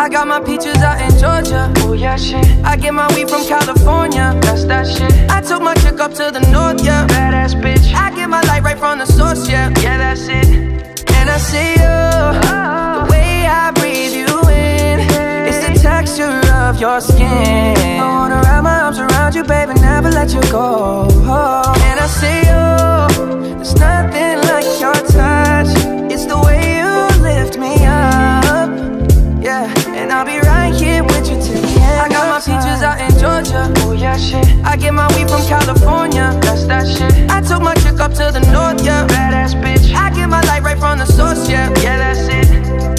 I got my peaches out in Georgia. Oh yeah, shit. I get my weed from California. That's that shit. I took my chick up to the north, yeah. Badass bitch. I get my light right from the source, yeah. Yeah, that's it. And I see you, the way I breathe you in. It's the texture of your skin. I wanna wrap my arms around you, baby, never let you go. And I see you, there's nothing like your touch. It's the way you lift me up, yeah. And I'll be right here with you till the end. I got my peaches out in Georgia. Oh yeah, shit. I get my weed from California. That's that shit. I took my chick up to the north, yeah. Badass bitch. I get my light right from the source, yeah. Yeah, that's it.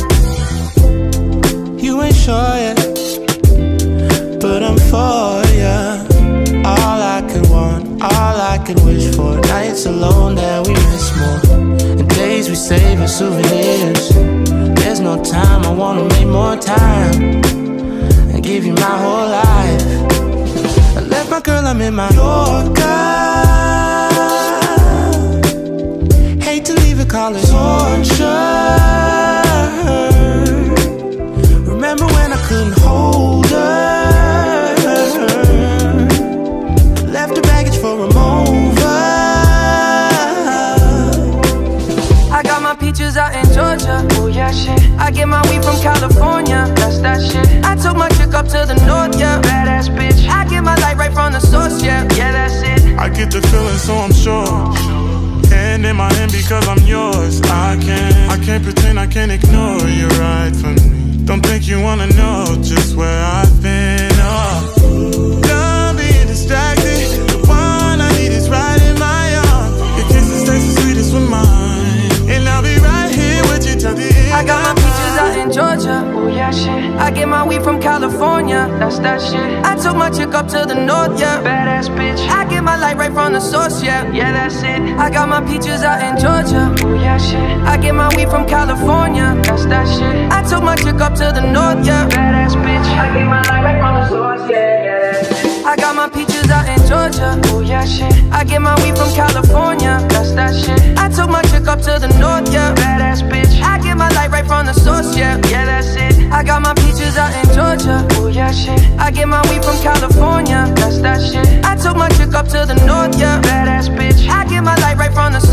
You ain't sure yet, but I'm for ya. All I could want, all I could wish for. Nights alone that we miss more, and days we save as souvenirs. There's no time, I wanna make more time and give you my whole life. I left my girl, I'm in my Yorker. Hate to leave it, call it torture. Remember when I couldn't hold her? Left her baggage for a mover. I got my peaches out in Georgia. Oh yeah, shit. I get my weed from California. That's that shit. I took my chick up to the north, yeah. Badass bitch. I get my light right from the source, yeah. Yeah, that's it. I get the feeling, so I'm sure. Hand in my hand because I'm yours. I can't pretend, I can't ignore you right from me. Don't think you wanna know just where I've been. Oh, done being distracted. The one I need is right in my arms. Your kisses taste the sweetest with mine, and I'll be right here with you till the end. I got my peaches out in Georgia. Oh yeah, shit. I get my weed from California. That's that shit. I took my chick up to the north, yeah. Badass bitch. I get my light right from the source, yeah. Yeah, that's it. I got my peaches out in Georgia. Oh yeah, shit. I get my weed from California. That's that shit. I took my chick up to the north, yeah. Badass bitch. I get my light right from the source, yeah. Yeah, that's it. I got my peaches out in Georgia. Oh yeah, shit. I get my weed from California. That's that shit. I took my chick up to the north, yeah. Badass bitch. I get my light right from the source, yeah. Yeah, that's it. I got my peaches out in Georgia. Oh yeah, shit. I get my weed from California. That's that shit. I took my chick up to the north, yeah. Badass bitch. I get my light right from the